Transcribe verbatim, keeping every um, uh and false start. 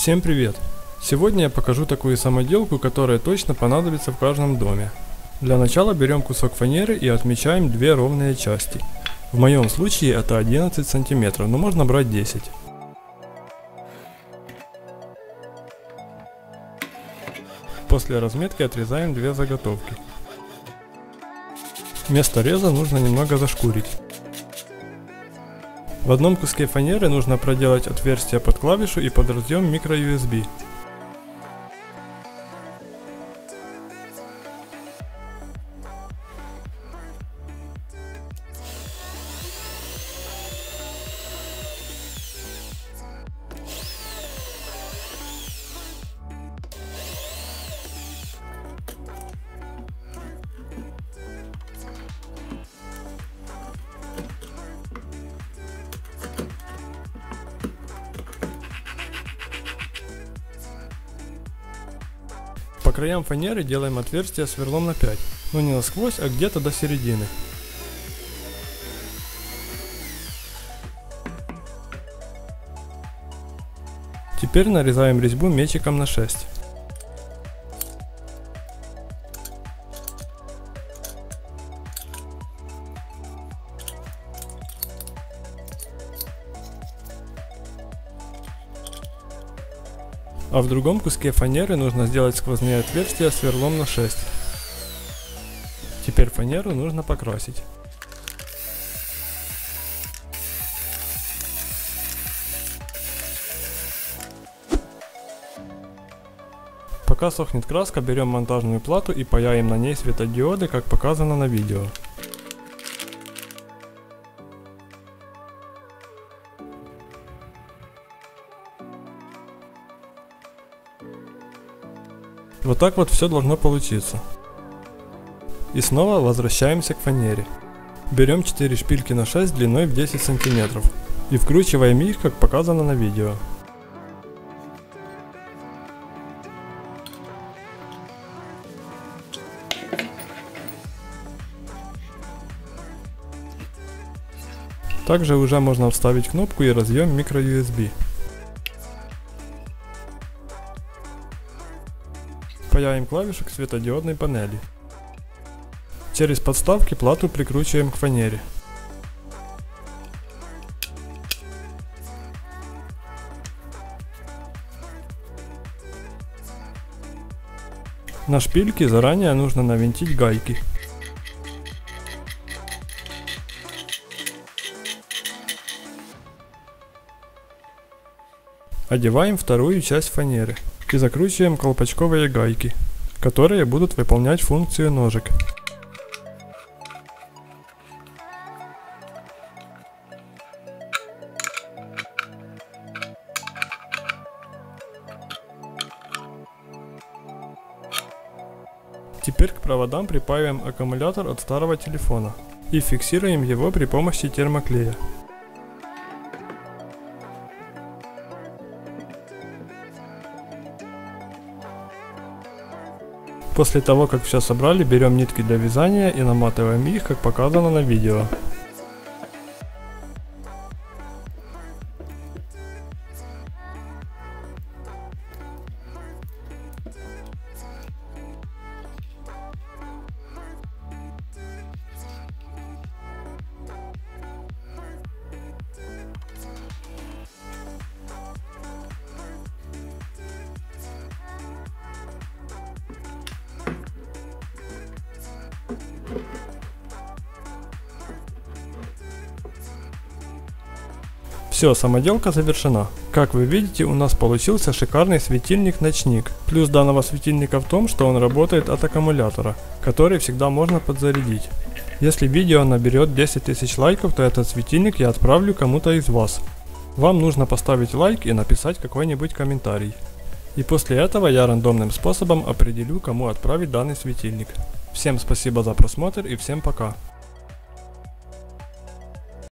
Всем привет! Сегодня я покажу такую самоделку, которая точно понадобится в каждом доме. Для начала берем кусок фанеры и отмечаем две ровные части. В моем случае это одиннадцать сантиметров, но можно брать десять. После разметки отрезаем две заготовки. Место реза нужно немного зашкурить. В одном куске фанеры нужно проделать отверстие под клавишу и под разъем микро ю эс би. По краям фанеры делаем отверстие сверлом на пять, но не насквозь, а где-то до середины. Теперь нарезаем резьбу мечиком на шесть. А в другом куске фанеры нужно сделать сквозные отверстия сверлом на шесть. Теперь фанеру нужно покрасить. Пока сохнет краска, берем монтажную плату и паяем на ней светодиоды, как показано на видео. Вот так вот все должно получиться. И снова возвращаемся к фанере. Берем четыре шпильки на шесть длиной в десять сантиметров и вкручиваем их, как показано на видео. Также уже можно вставить кнопку и разъем микро ю эс би. Паяем клавишу к светодиодной панели. Через подставки плату прикручиваем к фанере. На шпильке заранее нужно навинтить гайки. Одеваем вторую часть фанеры и закручиваем колпачковые гайки, которые будут выполнять функцию ножек. Теперь к проводам припаиваем аккумулятор от старого телефона и фиксируем его при помощи термоклея. После того, как все собрали, берем нитки для вязания и наматываем их, как показано на видео. Все, самоделка завершена. Как вы видите, у нас получился шикарный светильник-ночник. Плюс данного светильника в том, что он работает от аккумулятора, который всегда можно подзарядить. Если видео наберет десять тысяч лайков, то этот светильник я отправлю кому-то из вас. Вам нужно поставить лайк и написать какой-нибудь комментарий. И после этого я рандомным способом определю, кому отправить данный светильник. Всем спасибо за просмотр и всем пока.